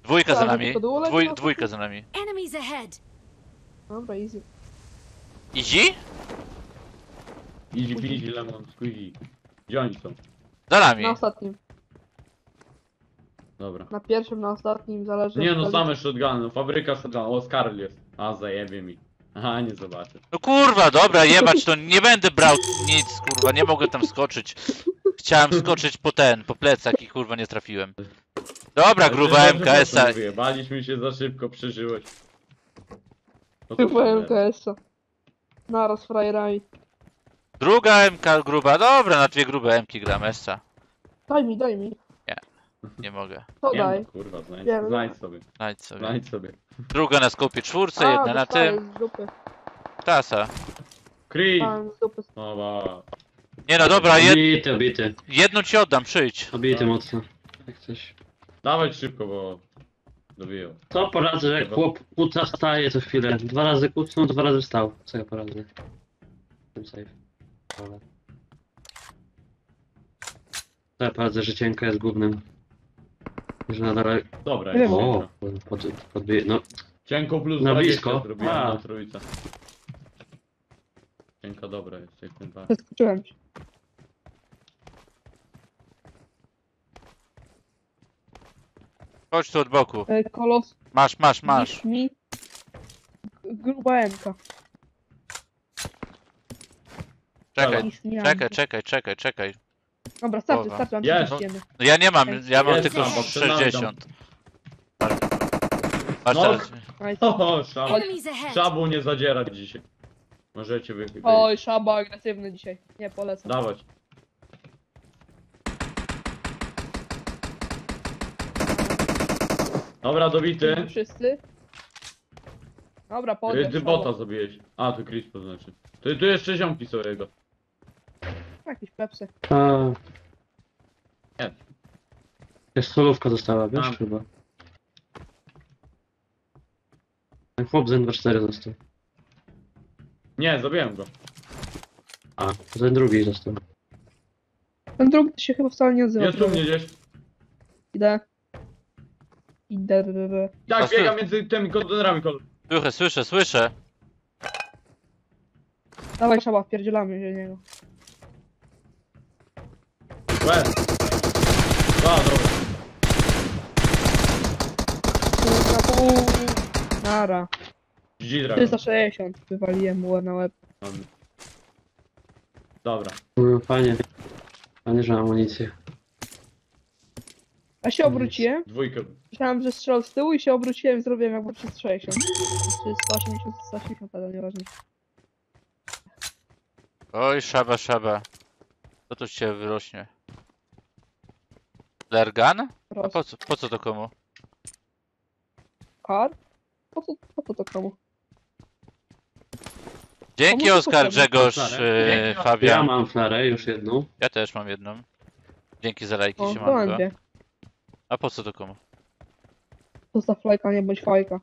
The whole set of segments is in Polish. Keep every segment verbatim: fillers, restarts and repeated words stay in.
Dwójka za Tak, nami. tylko dół leci Dwój, na dwójka za nami. Enemies ahead. Dobra, easy. Easy? Easy peasy lemon squeezy. Gdzie oni są? Za nami. Na ostatnim. Dobra. Na pierwszym, na ostatnim, zależy Nie od no, tego. same shotguny, no fabryka shotgun. O, Skarl jest. A, zajebie mi. Aha, nie zobaczę. No kurwa, dobra, jebać to nie będę brał nic, kurwa, nie mogę tam skoczyć. Chciałem skoczyć po ten, po plecach i kurwa nie trafiłem. Dobra, gruba M K S-a. Wyjebaliśmy się za szybko, przeżyłeś. No Chyba to M K S-a. Naraz frajerami. Druga M K gruba, dobra, na dwie grube M Ki gram S-a. Daj mi, daj mi. Nie mogę. To nie daj. no, kurwa, znajdź, Wiem, znajdź sobie. Znajdź sobie. Znajdź sobie. Druga na skopie czwórce, A, jedna na dostałem tym. z dupy. Tasa. Kree! Dostałem z dupy. Oba. Nie no dobra, jed, Obity, obity. jedną ci oddam, przyjdź. Obity mocno. Jak coś. Dawać szybko, bo... Dobiją. To poradzę, że jak chłop kuca staje co chwilę. Dwa razy kucnął, dwa razy wstał. Co ja poradzę? Tym safe. Ale... Co ja poradzę, że cienka jest głównym. Że nadal... Dobra, Nie jest wiem. O, cienko. pod, podbije... No, Cienko plus Na dwadzieścia blisko. zrobiłem A. na trójce. Cienka dobra jest, jak ten tak. Zaskoczyłem się. Chodź tu od boku. E, kolos. Masz, masz, masz. Masz. Mi. Gruba M-ka. Czekaj, Nic nie mam. czekaj, czekaj, czekaj, czekaj. Dobra, starczy, Głowa. starczy, mam Jest. trzydzieści jeden. No ja nie mam, ja mam Jest tylko tam, bo przed nami sześćdziesiąt. Masz No. teraz. Nice. Oho, szab. Enemies ahead. Szabu nie zadzierać dzisiaj. Możecie wy... wy- Oj, szaba agresywny dzisiaj. Nie polecam. Dawać. Dobra, dobity. Wszyscy. Dobra, Ty, podjedź. ty bota zabiłeś. A, tu Chris to znaczy. Ty, tu jeszcze ziomki są jego. Jakiś pepsy. a... Nie. Jest solówka została, wiesz, Tam. chyba. Ten chłop z N dwadzieścia cztery został. Nie, zabiłem go. A, ten drugi został. Ten drugi to się chyba wcale nie nazywa. Jest u mnie gdzieś. Idę. Idę. r- r- Tak, A, biega ty- między tymi kontenerami kol. Słyszę, słyszę, słyszę. Dawaj szaba, wpierdzielamy się niego. Łe. A, dobra. Kurwa, uuu. Nara. G G Dragon. trzysta sześćdziesiąt. Wywaliłem mu na łeb. Mamy. Dobra. No, fajnie. Fajnie, że mam amunicję. A się obróciłem. Dwójkę. Myślałem, że strzelał z tyłu i się obróciłem i zrobiłem jakby trzysta sześćdziesiąt. Czy sto osiemdziesiąt, sto osiemdziesiąt, ale nieważne. Oj, szaba, szaba. Co tu się wyrośnie? Lergan? A Prost. po co, po co to komu? Kar? Po co, po co to komu? Dzięki Komu to Oskar, potrzebne? Grzegorz, Flarę. yy, Ja Fabian. mam flarę, już jedną. Ja też mam jedną. Dzięki za lajki, O, to siemanko. mam dwie. A po co to komu? Zostaw lajka, nie bądź fajka.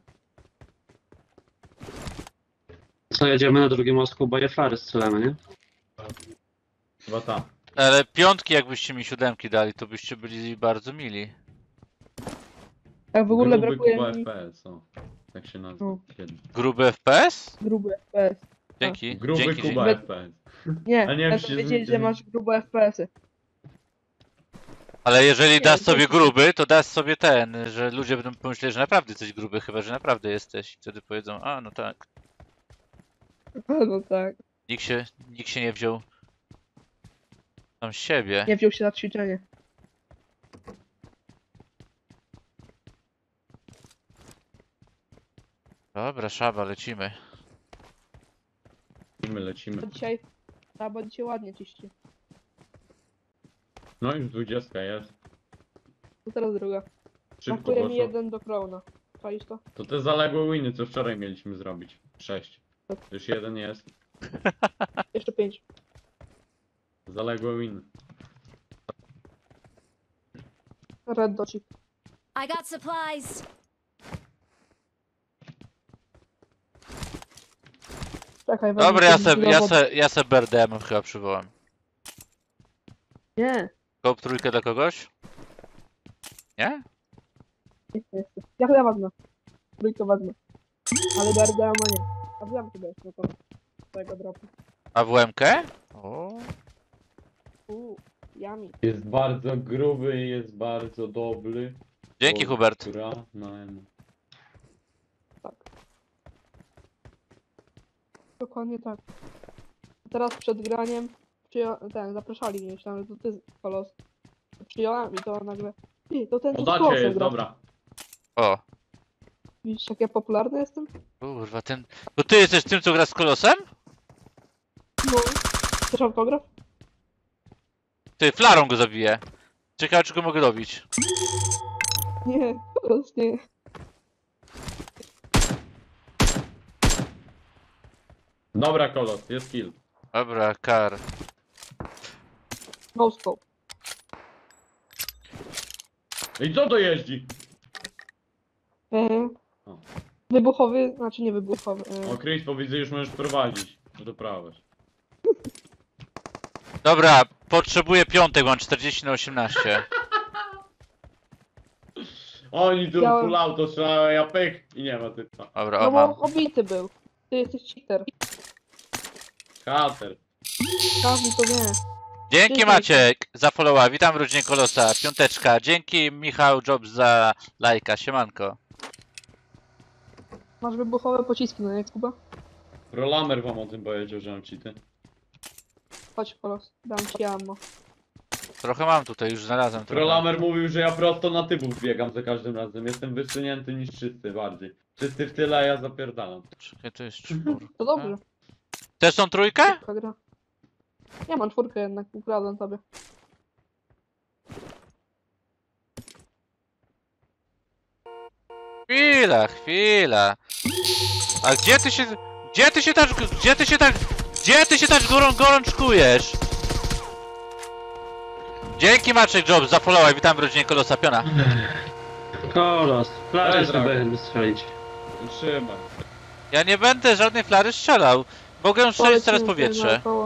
Co, jedziemy na drugim mostku, bo je flary strzelamy, nie? Chyba tam. Ale piątki jakbyście mi siódemki dali, to byście byli bardzo mili. Jak w ogóle Gruby brakuje Kuba mi F P S, o. Tak się nazywa. No. Kiedyś. Gruby F P S? gruby F P S. Dzięki, Gruby dzięki. Kuba dzięki. F P S. Nie, A nie wiem, ja czy to się wiedzieć, z- że masz grube F P S-y. Ale jeżeli Nie, dasz to sobie jest- gruby, to dasz sobie ten, że ludzie będą pomyśleć, że naprawdę jesteś gruby, chyba że naprawdę jesteś. Wtedy powiedzą, a no tak. No tak. Nikt się, nikt się nie wziął tam z siebie. Nie wziął się na ćwiczenie. Dobra, szaba, lecimy. My lecimy. Bo dzisiaj, a bo dzisiaj ładnie ciści. No już dwudziestka jest. To teraz druga. Szybko Brakuje mi poszło. jeden do Crowna. Czaisz to? To te zaległe winy, co wczoraj mieliśmy zrobić. Sześć. Już jeden jest. Jeszcze pięć. Zaległe winy. Red docik. I got supplies. Czekaj, wezmę Dobra, ja ten se, ja dowód. se, ja se B R D M chyba przywołam. Nie. Koop trójkę dla kogoś? Nie? Nie chcę, nie chcę. Ja chyba wezmę. Trójkę wezmę. Ale Berda ma nie. A wiem sobie jeszcze to. Twojego dropu. A w łemkę? O. Uuu, yummy. Jest bardzo gruby i jest bardzo dobry. Dzięki, Bo Hubert. gra na M. Tak. Dokładnie tak. Teraz przed graniem przyją- ten, zapraszali mnie, myślałem, że to ty, Kolos. Przyjąłem i to nagle... Ty, to ten co z Podacie Kolosem jest, gra. dobra. O. Widzisz, jak ja popularny jestem? Kurwa, ten... To ty jesteś tym, co gra z Kolosem? No. Chcesz autograf? Ty, flarą go zabiję. Ciekawe, czy go mogę robić. Nie, Kolos nie. Dobra, kolos, jest kill. Dobra, kar. No scope. I co to jeździ? E, O. wybuchowy, znaczy nie wybuchowy. E, O, Chris, widzę, już możesz prowadzić. No to prawość. Dobra, potrzebuję piątek, mam czterdzieści na osiemnaście. Oni tu Chciałem- full auto strzelają, ja pyk i nie ma typa. Dobra, no o bo mam. obity był. Ty jesteś cheater. Hater. Każdy to nie. Dzięki Dzięki. Maciek za followa, witam w rodzinie Kolosa, piąteczka. Dzięki Michał Jobs za lajka, siemanko. Masz wybuchowe pociski, no nie, Kuba? Rolamer wam o tym powiedział, że mam cheaty. Chodź, Kolos. Dam ci ammo. Trochę mam tutaj, już znalazłem trochę. Rolamer mówił, że ja prosto na typów biegam za każdym razem. Jestem wysunięty niż czysty bardziej. Czysty w tyle, a ja zapierdalam. Czekaj, to jest czwórka. To dobrze. Też tą trójkę? Taka gra. Ja mam czwórkę jednak, ukradłem tobie. Chwila, chwila. A gdzie ty się... Gdzie ty się tak... Gdzie ty się tak... Gdzie ty się tak gorą, gorączkujesz? Dzięki Maciek Jobs za followa, witam w rodzinie Kolosa Piona. Kolos, flarę Cześć, sobie Drago. strzelić. Trzymaj. Ja nie będę żadnej flary strzelał. Mogę strzelić teraz w powietrze. naokoło.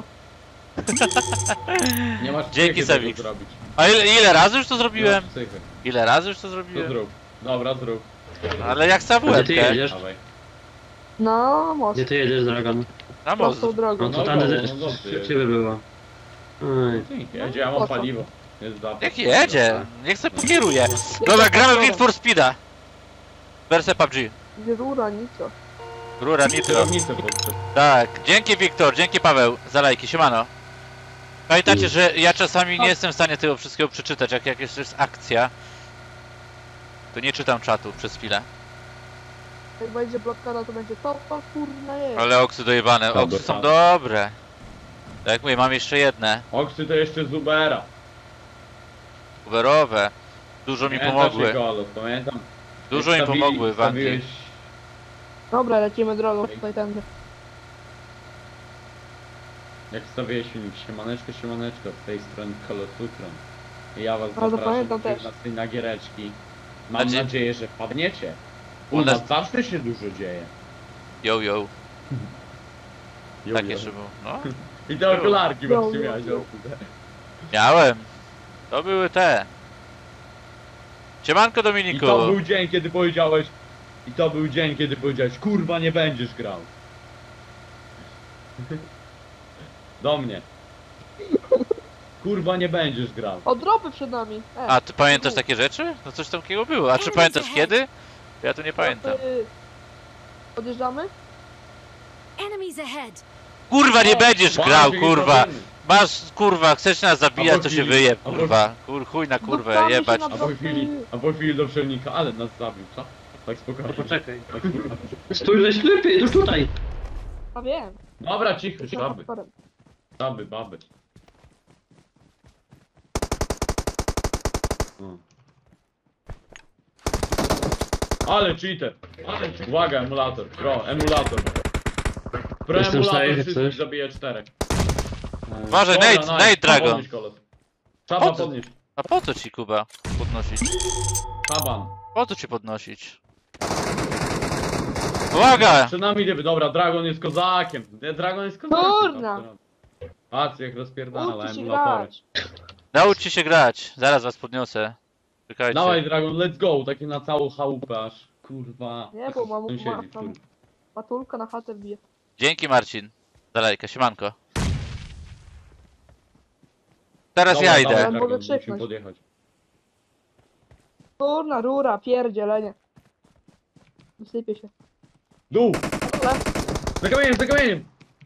Nie masz Dzięki, psychy tego Sewik. zrobić. A ile, ile razy już to Nie zrobiłem? masz psychy. Ile razy już to To zrobiłem? zrób. Dobra, zrób. Ale jak sam w Gdzie ty łebkę. jedziesz? Dawaj. No, most. Gdzie ty jedziesz, Dragon? Na most. Prostą drogą. No No to tam dobra, też no dobrze jedzie. ciebie było. Oj. Dzięki, jedzie, ja mam paliwo. Jest za to. Jak jedzie? Niech sobie pokieruje. Dobra, gramy w Need for Speeda. Wersja P U B G. Nie rura, nic. Rura Nitro. Kierownicę podszedł. Tak, dzięki Wiktor, dzięki Paweł za lajki, siemano. Pamiętacie, że ja czasami nie jestem w stanie tego wszystkiego przeczytać, jak, jak jest, jest akcja. To nie czytam czatu przez chwilę. Jak będzie blokada, to będzie to, to kurna jest. Ale oksy dojebane, Dobra, oksy są tak. dobre. Tak jak mówię, mam jeszcze jedne, Oksy to jeszcze z Ubera. uberowe. Dużo mi Pamiętasz, pomogły, Kolos, pamiętam. dużo Jak mi stawili- pomogły w Anglii. stawiłeś- Dobra, lecimy drogą tutaj tędy. Jak wstawiłeś filmik, siemaneczko, siemaneczko, z tej strony Kolosutron. I ja was Bardzo zapraszam pamiętam do też. na giereczki. Mam Nadzie- nadzieję, że padniecie. U U nas- nas zawsze się dużo dzieje. Yo, yo, Jo, tak jo. jeszcze było. No, I te okularki Jo, właśnie jo, miałeś, jo. o kurde. miałem. To były te. Siemanko I Dominiku. to był dzień, kiedy powiedziałeś... I to był dzień, kiedy powiedziałeś, kurwa, nie będziesz grał. Do mnie. Kurwa, nie będziesz grał. O, dropy przed nami. E, A ty pamiętasz takie rzeczy? No coś takiego było. A czy pamiętasz kiedy? Ja to nie pamiętam. dropy. Podjeżdżamy? Enemies ahead. Kurwa, nie będziesz grał, Walczy, kurwa. nie Masz, kurwa, chcesz nas zabijać, Albo to się chwili, wyje, albo- kurwa. Kur, chuj na kurwę, Dotkamy się jebać. na- A po chwili, a po chwili do przelnika, ale nas zabił, co? Tak spokojnie. No poczekaj. Tak spokojnie. Stój, leś lepiej, już tutaj! A wiem. Dobra, cicho, baby, Otworem. baby, baby. O. Ale cheater! Ale... Uwaga, emulator, pro, emulator. Pro Jestem emulator safe, wszystkich coś? zabije czterech. Uważaj, Dobra, Nate, nice. Nate Dragon. Podnieś, kolos. Trzeba Po co? podnieść. A po co ci, Kuba, podnosić? Szaban. Po co ci podnosić? Uwaga! Przed nami nie dobra, Dragon jest kozakiem. Nie, Dragon jest kozakiem. Kurna. Patrz jak rozpierdala Uczcie się emulatory. grać. Nauczcie się grać, zaraz was podniosę. Czekajcie. Dawaj Dragon, let's go, takie na całą chałupę aż, kurwa. Nie, bo mam, Sąsiedzi, mam, mam kurwa. patulka na chatę bije. Dzięki Marcin. Za lajkę, siemanko. Teraz Dobra, ja dawaj, idę. Mogę Dragon, krzyknąć. musimy podjechać. Kurna rura, pierdzielenie. Wysypie się. Dół! Ale Za kamieniem, za kamieniem!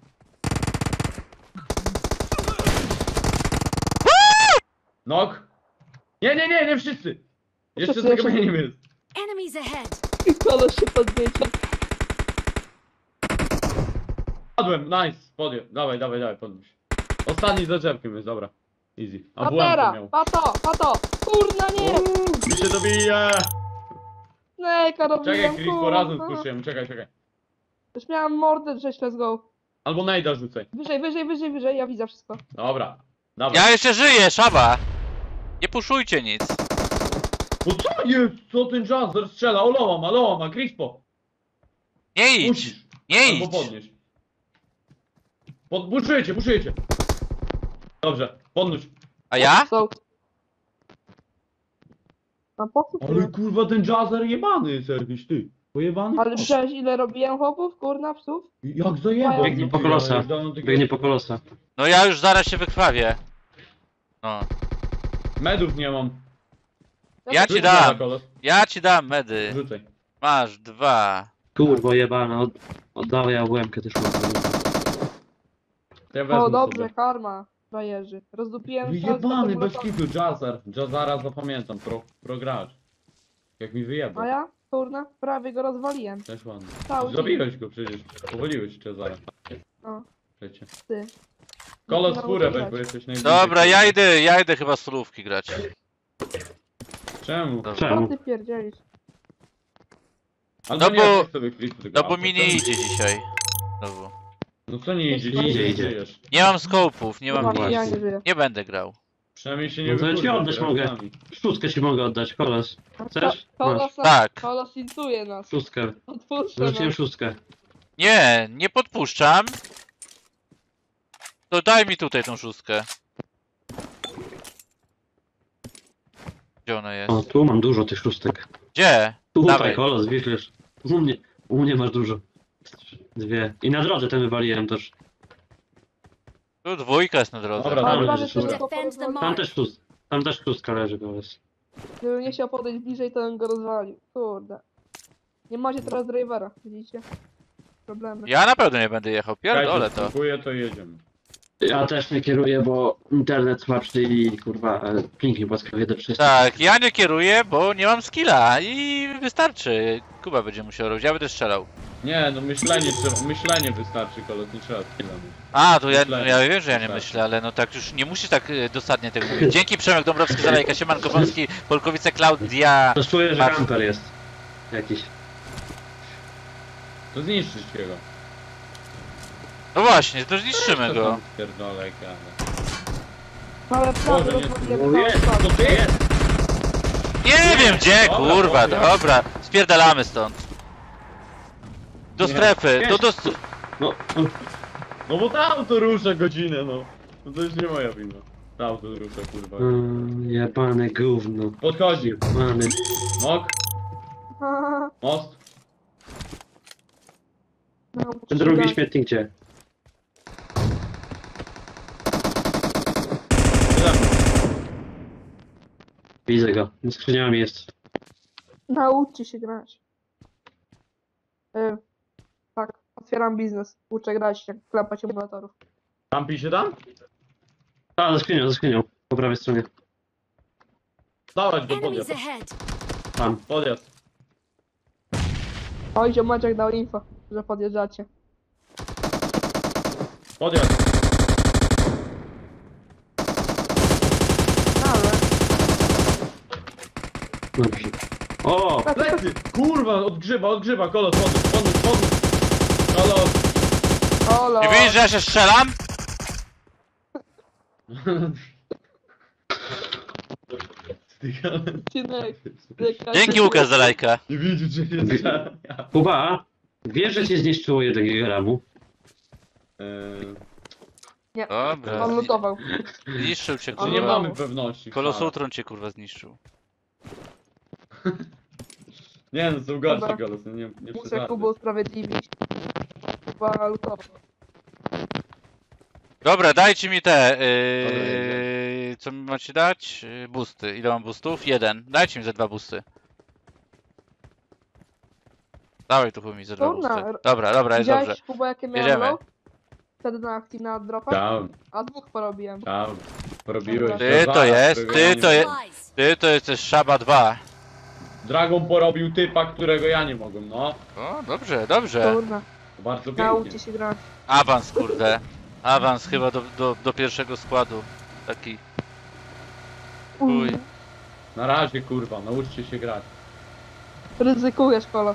Nok! Nie, nie, nie, nie wszyscy! Jeszcze Wszyscy, za jeszcze- kamieniem jest. Enemies ahead! koleś się podniecił. Padłem, nice, podję. Dawaj, dawaj, dawaj, podnieś. Ostatni za drzewkiem jest, dobra. Easy. A W M to Patera, miał. pato, pato. Kurna nie! Mi się dobije! Nejka robiłem, Czekaj, Chris, po razem kurwa. spuszczujemy, czekaj, czekaj. Już miałem mordę drzeć, let's go. Albo najda rzucaj. Wyżej, wyżej, wyżej, wyżej, ja widzę wszystko. Dobra. Dawaj. Ja jeszcze żyję, szaba! Nie puszujcie nic. No co jest? Co ten Jazzer strzela? Oloła ma, oloła ma, Crispo. Nie idź! Musisz. Nie Albo idź! podnieś. Pod... Buszujecie, buszujecie. Dobrze, podnóż. A ja? So. A po co Ale ty? kurwa ten Jazzer jebany jest jakiś, ty. Pojebany? Ale chłop. widziałeś ile robiłem chłopów, kurna, psów? Jak zajebał. Biegnie po ty, kolosa. ja już dawno takiego- Biegnie po kolosa. No ja już zaraz się wykrwawię. No. Medów nie mam. Ja ci Rzuć dam. meda, kolos. Ja ci dam medy. Rzucaj. Masz dwa. Kurwa jebana, od... oddawaj ja łemkę też mam. Ja wezmę O, dobrze, sobie. karma, frajerzy. Rozdupiłem Wyjebany bez salto, kitu, Jazzer. Jazzara zapamiętam, pro, pro gracz. Jak mi wyjebał. A ja, kurna, prawie go rozwaliłem. Też ładny. Cały Zabiłeś go przecież. Powoliłeś Jazzara. O, Przecie. ty. Kolos No, furę no, weź, tak. bo jesteś najbliżej. Dobra, ja idę, ja idę chyba solówki grać. Czemu? Dobra. Co Czemu? ty pierdzielisz? Albo No nie, bo- weź sobie klipy tylko No bo auto. mi nie idzie dzisiaj. Znowu. No co nie idzie? Nie Ci idzie, nie idzie. żyjesz. Nie mam skopów, nie mam Kurwa, nic. ja nie żyję. Nie będę grał. Przynajmniej się nie No to ja ci wykurwię, oddać teraz mogę. z nami. Szóstkę ci mogę oddać, kolos. Chcesz? Kolos, Tak. kolos intuje nas. Szóstkę. Odpuszczę Rzuciłem nas. szóstkę. Nie, nie podpuszczam. To daj mi tutaj tą szóstkę. Gdzie ona jest? O, tu mam dużo tych szóstek. Gdzie? Tutaj, Dawaj. kolos, wiesz, u mnie, u mnie masz dużo. Dwie. I na drodze ten wywaliłem też. Tu dwójka jest na drodze. Dobra, Tam dobra, leży Patrz, patrz, szóstka. tylko Defend the porozmawiać. Tam też szóstka. Tam też szóstka leży, kolos. Gdybym nie chciał podejść bliżej, to bym go rozwalił. Kurde. Nie macie teraz drivera, widzicie? Problemy. Ja na pewno nie będę jechał, pierdolę Czekajcie, to. dziękuję, to jedziemy. Ja też nie kieruję, bo internet słabszy i kurwa, e, ping mi łaskawie do trzysta. Tak, ja nie kieruję, bo nie mam skilla i wystarczy. Kuba będzie musiał robić, ja będę strzelał. Nie, no myślenie trzeba, myślenie wystarczy, kolos, nie trzeba skilla mieć. A, to ja, Myślenie. ja wiem, że ja nie Wystarczy. myślę, ale no tak już nie musisz tak e, dosadnie tego mówić. Dzięki Przemek Dąbrowski, Zalejka, Siemanko Wąski, Polkowice, Klaudia. To czuję, że Patrz. kamper jest. Jakiś. To zniszczyć go. No właśnie, to zniszczymy Co go. tam Pierdolę, gada. Ale prawie Boże, nie- rozwaliłem O, jest, cały to skład. ty jest! Nie wiem gdzie, Dobra, kurwa, dobra. dobra. Spierdalamy stąd. Do Nie. strefy, to do... No, no, No bo to auto rusza godzinę, no. No to już nie moja wina. To auto rusza, kurwa. mm, jebane gówno. Podchodzi. Jebany. Nok, most. No, Ten drugi tak. śmietnik gdzie? Tyle. Widzę go. Z skrzyniami jest. Nauczcie się grać. Y, tak, otwieram biznes. Uczę grać, jak klepać emulatorów. Tam pisze tam? A, za skrzynią, za skrzynią. Po prawej stronie. Dawać go, Enemies podjazd. ahead! Tam. Podjazd. Oj, ziomeczek dał info, że podjeżdżacie. Podjazd. Ale... Dobrze. O! Plecy! Kurwa, odgrzyba, odgrzyba, kolos, podnóż, podnóż, podnóż. Kolos. Olo! Nie widzisz, że ja się strzelam? Odcinek. Dzięki Łukasz za lajka. Nie widzisz, że jest strzelam. Kuba, wiesz, że cię zniszczyło jeden gigramu? Eee, Nie, Dobra. on lutował. Zniszczył cię, czy nie kurwa. mamy pewności. Kolosutron cię kurwa zniszczył. Nie no, są gorsi Dobra. kolos, no nie, nie Muszę przesadzaj. Kubu usprawiedliwić. Chyba lutowo. Dobra, dajcie mi te. Dobra, Yy, co mi macie dać? Yy, Boosty. Ile mam boostów? Jeden. Dajcie mi ze dwa boosty. Dawaj tu mi ze dwa Kurna, boosty. r- Dobra, dobra, jest dobrze. Widziałeś Kuba jakie miałem Jedziemy. low? Wtedy na akcji na dropach? Tam, A dwóch porobiłem. tam. Porobiłeś. Ty dwa, to jest, którego ty ja nie to jest- mogłem. Supplies. Ty to jesteś Szaba dwa. Dragon porobił typa, którego ja nie mogłem, no. O, dobrze, dobrze. Kurna, To bardzo pięknie. nauczcie się grać. Awans, kurde. Awans chyba do, do, do pierwszego składu. Taki. Uj. Na razie kurwa, nauczcie się grać. Ryzykujesz, kolos.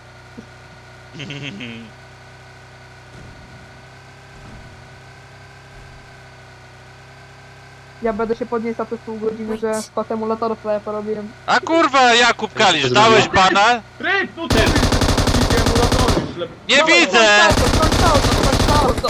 Ja będę się podnieść za te pół godziny, że skład emulatorów sobie porobiłem. A kurwa, Jakub Kalisz, dałeś bana? Ryk, no ty! Widzicie emulatory, ślep... Nie No, widzę! Kończ auto, kończ auto!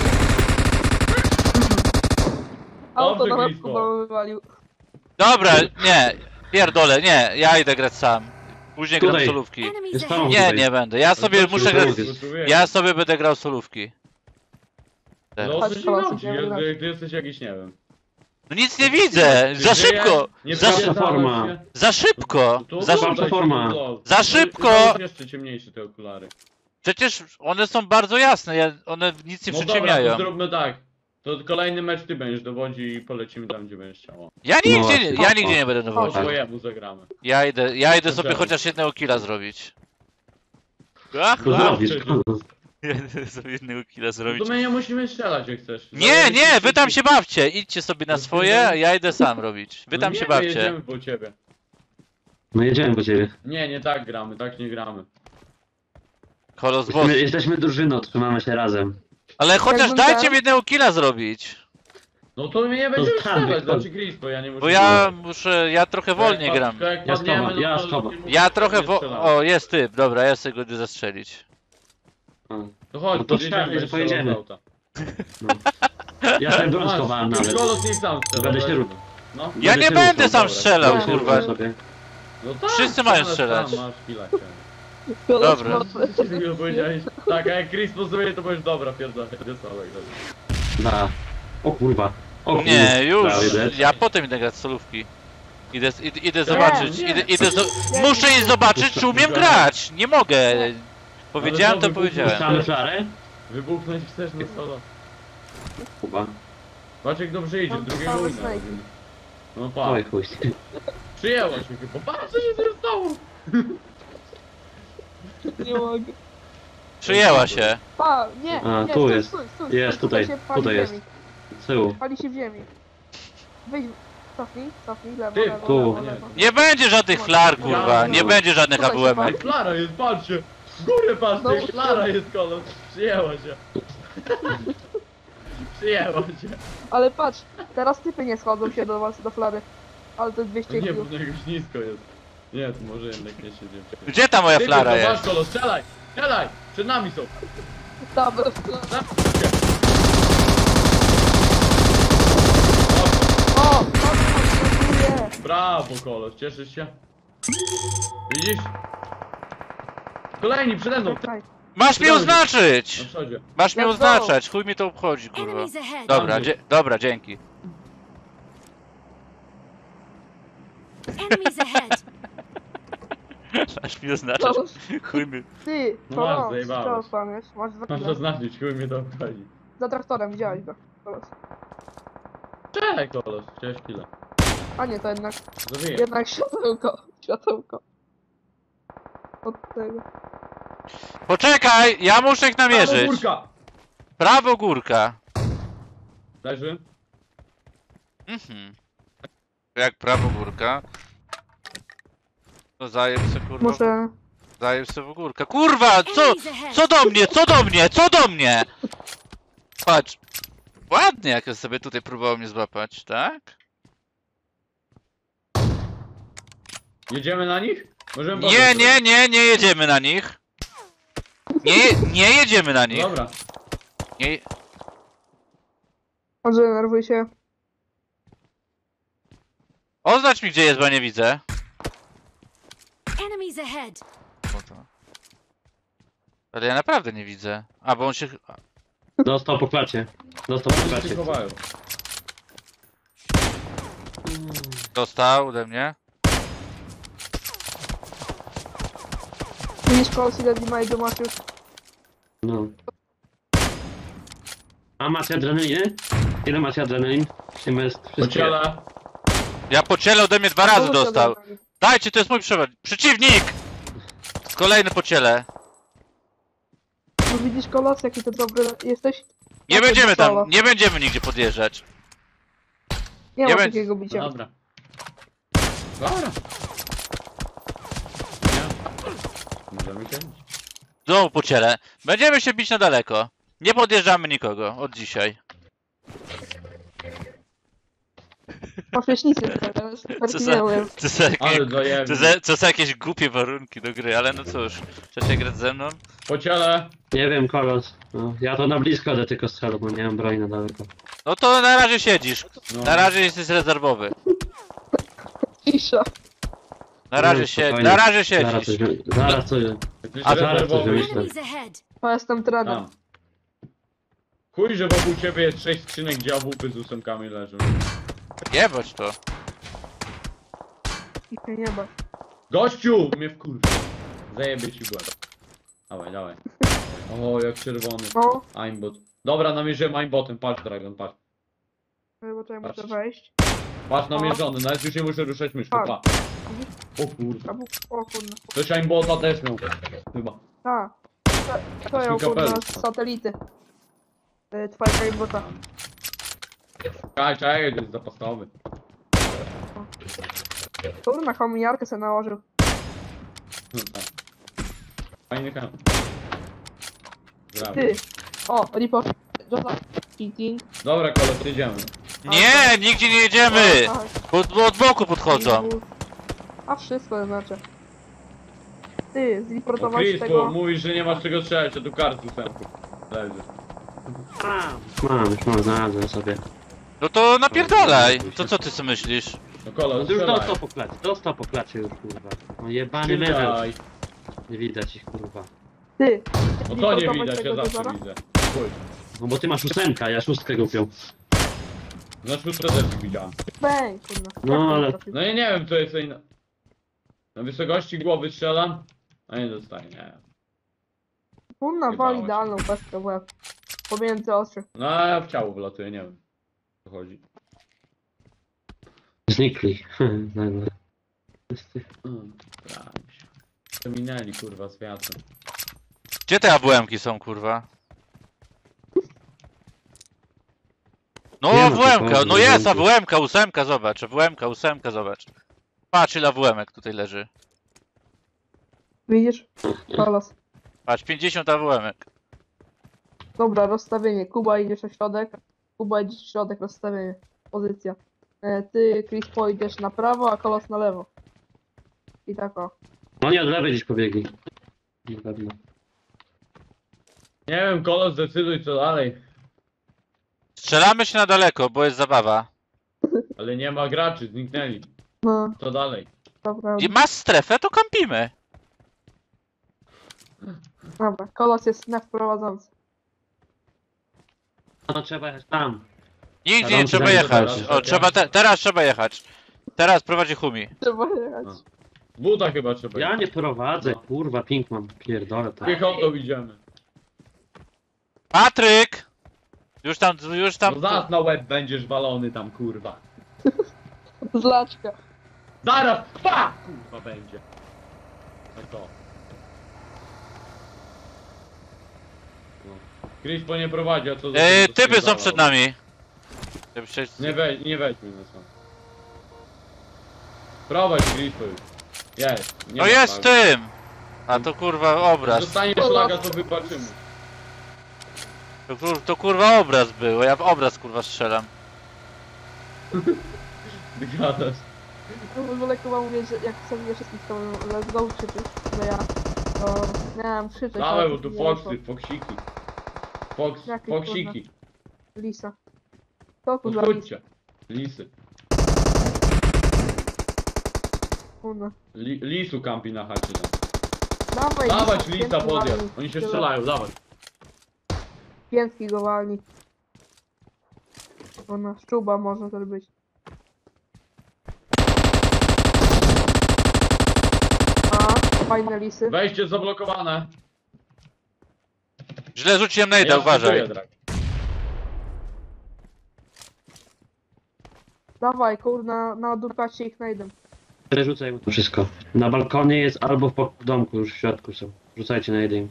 Auto Dobrze, na łeb Grisko. Kuba wywalił. Dobra, nie. Pierdolę, nie. Ja idę grać sam. Później gram Tutaj. solówki. Enemies Jest ahead. tam. Nie, Tutaj. nie będę. Ja sobie No to muszę się grać. mówię. zgotujesz. Ja sobie będę grał solówki. Teraz. No o co ci Chodź, chodzi? chodź, Jak chodź. ty, ty jesteś jakiś, nie wiem. No nic nie widzę! Za Żyjesz? szybko! Nie Za, Wasza szy- forma. się. za szybko! To Za oglądaj szybko! Wasza forma. się, no. Za To- szybko! to są jeszcze ciemniejsze te okulary. Przecież one są bardzo jasne, ja, one nic nie No dobra, przyciemniają. to zróbmy tak. To kolejny mecz ty będziesz dowodzi i polecimy tam, gdzie będziesz chciała. Ja No nigdzie, właśnie. nie, ja nigdzie nie będę Po dowodził. swojemu zagramy. Ja idę, ja idę sobie Dobrze. chociaż jednego killa zrobić. Ach, To ach. zrobisz. Ja idę sobie jednego killa No zrobić. to my nie musimy strzelać, jak chcesz. Nie, nie, wy tam się bawcie! Idźcie sobie na swoje, a ja idę sam robić. Wy No tam nie, się my bawcie. jedziemy po ciebie. No jedziemy po ciebie. Nie, nie tak gramy, tak nie gramy. Kolos boss. Jesteśmy, jesteśmy drużyną, trzymamy się razem. Ale chociaż Jakbym dajcie tak- mi jednego killa zrobić. No to my nie będziemy tam, strzelać, tam. znaczy Chris, bo ja nie muszę... Bo ja muszę, ja trochę wolniej Jak gram. pa- Jak Ja padniemy, schowam, no ja to schowam. nie mów- Ja trochę nie wo... strzelamy. O, jest typ, dobra, ja sobie go idę zastrzelić. O, To chodź, No to podjedziemy, strzelaj, będziesz pojedziemy. strzelał z auta. no. Ja sobie broń Masz, schowałem nawet. Kolos niech sam strzela. Będę się dajmy. ruszał. No, Ja Będę nie się będę ruszał, sam dobra. strzelał, Dobra. kurwa. Ruszam sobie. no tak, Wszyscy mają sam, strzelać. sam, Masz chwilę, chciałem. Kolos Dobra. mocny. Tylko powiedziałeś, tak, a jak Chris pozuje, to powiesz dobra, pierdolę, idę Solek, dobra. Da. O kurwa. O kurwa. Nie, już. Prawie dead. Ja potem idę grać w solówki. Idę, idę, idę zobaczyć, nie. idę, idę zo muszę iść zobaczyć, czy umiem grać. Nie mogę. Powiedziałem, to Ale to powiedziałem. Puszczamy flarę? Wybuchnąć chcesz na solo. Kuba. Patrz jak dobrze idzie, Mam drugiego same wina snajki. robimy. No pa, Oj chuj. przyjęło się chyba, patrz co się z tym stało! Nie mogę. Przyjęła się. Pa, nie, A, nie, tu stój, jest. stój, stój, Jest, stój, tutaj, się pali tutaj w jest. ziemi. Z tyłu. Pali się w ziemi. Wyjdź, cofnij, cofnij, lewo, Ty, lewo, tu. lewo, lewo. Nie będzie żadnych flar, kurwa. Nie będzie żadnych A W M Ej, ek. flara jest, patrzcie! W górę patrzcie, No. jak flara jest kolos! Przyjęła się. Przyjęła się. Ale patrz, teraz typy nie schodzą się do was, do flary. Ale to jest dwieście Nie, kilów. bo to jakoś nisko jest. Nie, to może jednak nie się dzieje. Gdzie ta moja Ty, flara to jest? Masz kolos, strzelaj! Strzelaj! Przed nami są! Dobra, Zapnijcie! o, dziękuję. Brawo kolos, cieszysz się? Widzisz? Kolejni przede mną, Czekaj. Masz mnie Na oznaczyć! przodzie. Masz mnie Let's go. oznaczać, chuj mi to obchodzi, kurwa. Enemies ahead. Dobra, dzie dobra, dzięki. Enemies ahead. Masz mnie oznaczać, Kolos, chuj mi. ty, No to masz, no, zajebałeś. strzał kłamiesz, masz dwa Masz kile. zaznaczyć, chuj mnie to obchodzi. Za traktorem, widziałeś go. Kolos. Strzelaj kolos, chciałeś chwilę. A nie, to jednak, Zabiję. jednak światełko, światełko. Od tego. Poczekaj, ja muszę ich Prawo namierzyć. górka! Prawo górka. Leży? Mhm. Jak prawo górka? To zajeb se kurwa. Muszę... Zajeb se w górkę. Kurwa, co? Enemies ahead. Co do mnie? Co do mnie? Co do mnie? Patrz. Ładnie jak on sobie tutaj próbował mnie złapać, tak? Jedziemy na nich? Możemy Nie, potem nie, nie, nie jedziemy na nich. Nie, nie jedziemy na zrobić. nich. Dobra. Nie, Może denerwuj się. oznacz mi gdzie jest, bo ja nie widzę. Enemies ahead! Po to. Ale ja naprawdę nie widzę. A, bo on się... Dostał po klacie. Dostał po Oni się klacie. chowają. Dostał ode mnie. Widzisz kolos ile damage'u masz już? No. A macie adrenaliny? Ile macie adrenalin? Czy jest wszystkie? Pociele. Ja po ciele ode mnie dwa razy Kolos dostał. ile- Dajcie, to jest mój przewod. Przeciwnik! Kolejny po ciele. No widzisz kolos jaki to dobry jesteś? Nie Takie będziemy strzała. tam, nie będziemy nigdzie podjeżdżać. Nie Nie ma będzie- takiego bicia. Dobra. Dobra. Nie. Możemy się bić. Znowu po ciele. Będziemy się bić na daleko. Nie podjeżdżamy nikogo od dzisiaj. Masz leśnicy teraz, super Co ci za- nie umiem. To są jakieś, Ale to dojemnie. za, to są jakieś głupie warunki do gry, ale no cóż. Chcecie grać ze mną? Pociele. Nie wiem, kolos. No, ja to na blisko będę tylko strzelał, bo nie mam broni na daleko. No to na razie siedzisz. No. Na razie jesteś rezerwowy. Cisza. Na razie No, siedź, spokojnie. na razie Zaraz siedzisz. coś, wy- zaraz coś, Jesteś A zaraz coś rezerwowy. wymyślę. Enemies ahead! To jestem trener. A. Chuj, że wokół ciebie jest sześć skrzynek, gdzie awupy z ósemkami leżą. Jebać to. I się nie ba. Gościu! Mnie wkurwa. Zajebie ci w łeb. Dawaj, dawaj. O, jak czerwony. No, Aimbot. Dobra, namierzyłem aimbotem. Patrz, Dragon, patrz. bo tutaj muszę Patrz. wejść. Patrz namierzony, nawet już nie muszę ruszać myszką, pa. O kurwa. A bu- O kurna. Ktoś aimbota też miał. Chyba. A. To, to ją Swój kurna kapelusz. z satelity. Y, Twoja robota. Czekaj, czekaj, to jest zapasowy. Kurna, kominiarkę sobie nałożył. No tak. Fajny kanał. Brawo. Ty. O, report. Jota. Cheating. Dobra, kolos, jedziemy. Nie, nigdzie nie jedziemy! A, Bo, bo od boku podchodzą. A wszystko to znaczy. Ty, O zreportować Chris, tego. mówisz, że nie masz czego strzelać, a tu kartu sęku. Leży. mam, już mam, znalazłem sobie. No to napierdalaj. To co ty sobie myślisz? No kolos, Już strzelaj. dostał po klacie, dostał po klacie już, kurwa. No jebany medal. Strzelaj. Nie widać ich, kurwa. Ty. No to nie zreportować widać, ja tego zawsze dozora? widzę. Chuj. No bo ty masz ósemkę, a ja szóstkę kupił. Na szóstce też widziałem. Bang, kurna. No, Jak to ale- trafił? No i nie wiem, co jest inne. Na wysokości głowy strzelam, a nie dostaję, nie wiem. Kurna, Jebało wali się. idealną pestkę w łeb. Pomiędzy oczy. No a ja w ciało wlatuję, nie wiem. O co chodzi. Znikli. Nagle. Mm, prawie się. Przeminęli, kurwa, z wiatrem. Gdzie te A W M-ki są, kurwa? No Nie ma A W M-ka, tylko no jest A A W M-ki. W M-ka, ósemka, zobacz. A W M-ka, ósemka, zobacz. Patrz ile A W M-ek tutaj leży. Widzisz? Kolos. Patrz, pięćdziesiąt A W M-ek. Dobra, rozstawienie. Kuba idziesz na środek. Kuba idziesz na środek, rozstawienie. Pozycja. E, ty, Chris, pojedziesz na prawo, a Kolos na lewo. I tak o. No nie od lewej gdzieś pobiegli. Na pewno. Nie wiem, kolos, zdecyduj co dalej. Strzelamy się na daleko, bo jest zabawa. Ale nie ma graczy, zniknęli. No, Co dalej? dobra. I masz strefę, to kampimy. Dobra, Kolos jest na wprowadzący. No trzeba jechać tam. Nigdzie nie Tam trzeba zajdzie jechać. teraz, O, tak? trzeba te, teraz trzeba jechać. Teraz prowadzi Humi. Trzeba jechać. A. Buta chyba trzeba. Ja nie prowadzę, kurwa, ping mam. Pierdolę to. Piechotą idziemy. Patryk! Już tam, już tam. No zaraz na łeb będziesz walony tam, kurwa. Zlaczka. Zaraz, pa! Kurwa będzie. No to. No. Crispo nie prowadzi, a co za Ej, to typy są spierdalał. przed nami. Żebyście- Nie, we, nie weźmy nas tam. Prowadź Crispo już. Jest. Nie No ma jest flagi. tym! A to kurwa obraz. Zostanie flaga, to wybaczymy. To, kur- to kurwa obraz był, ja w obraz kurwa strzelam. Ty gadasz. No, wolę Kuba mówić, że jak sobie wszystkich to let's go krzyczysz, że ja to nie wiem, krzyczeć. Dawaj, ale bo tu nie foksy, wyszło. foksiki. Foks, Jakie, foksiki. Lisa. Co tu No za lis? chodźcie. Lisy. Kurna. Li, lisu kampi na chacie tam. Dawaj, Dawać lisa, lisa piękny podjazd. walni. Oni się Tyle. strzelają, dawaj. Pięski go walni. Ona szczuba może też być. A, fajne lisy. Wejście zablokowane. Źle rzuciłem najda, Ja uważaj. szykuję, Drak. Dawaj, kurna, na durkacie ich najdę. Rzucaj mu to wszystko. Na balkonie jest albo w pok- domku, już w środku są. Rzucajcie na jeden.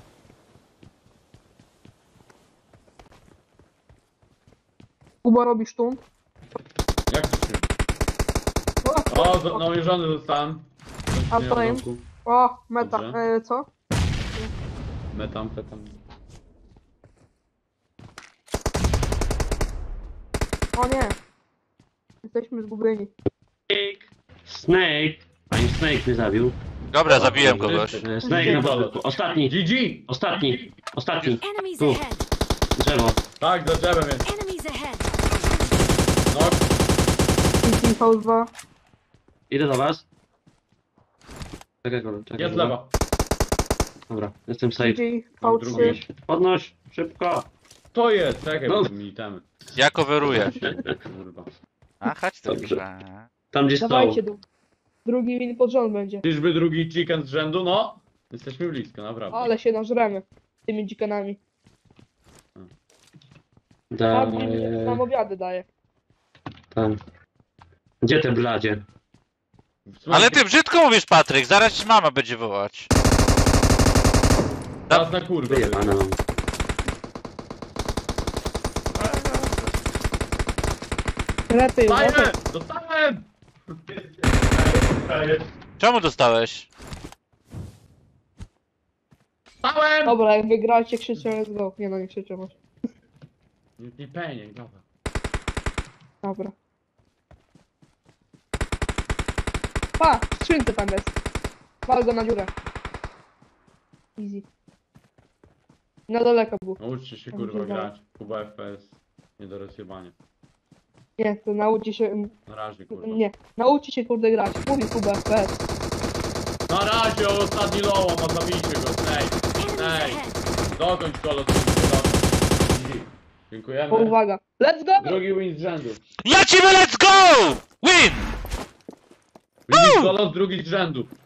Kuba robi sztund. Jak to się... O, O, z- namierzony zostałem. A Nie, to w im? domku. o meta, Dobrze. e, co? Metamfetam. O nie. Jesteśmy zgubieni. Snake! Snake! Panie Snake mnie zabił. Dobra, zabiłem kogoś. E, Snake na podwórku. Ostatni! G G! Ostatni! Ostatni! Enemies Tu. ahead! Drzewo. Tak, za drzewem jest. Enemies ahead! No, I V dwa. Idę do was. Czekaj, kolor, czekaj. jest dobra. lewa. Dobra, jestem safe. V trzy. Drugi. Podnoś, szybko. To jest, czekaj, No. bo mi temy. Ja coveruję. Kurwa. A, chodź tu. Dobrze. kurwa. Tam gdzie stał. Dawajcie, dół. Drugi win pod rząd będzie. Czyżby drugi chicken z rzędu? No. Jesteśmy blisko, naprawdę. Ale się nażremy tymi dzikanami. Da, Tam nam obiady daje. tam. Gdzie te bladzie? Ale ty brzydko mówisz, Patryk, zaraz ci mama będzie wołać. Teraz na kurwę. Wyjebane mam. Lepiej, lepiej. Dostałem! Dostałem! Czemu dostałeś? Dostałem! Dobra, jak wygracie, krzyczę let's go. Nie no, nie krzyczę może. Nie, nie peniek, dobra. Dobra. Pa! W skrzynce tam jest. Wal go na dziurę. Easy. Na daleko był. Nauczcie się Tam kurwa gdzie grać. Kuba F P S. Nie do rozjebania. Nie, to nauczy się... Na razie kurwa. Nie, nauczy się kurde grać. Mówi Kuba F P S. Na razie ostatni loła, ma zabijcie go. Snake. Enemies Snake. ahead! Dokończ kolo. Dziękujemy. O, uwaga. Let's go! Drugi win z rzędu. Lecimy, let's go! Win! Widzisz kolos, drugi z rzędu.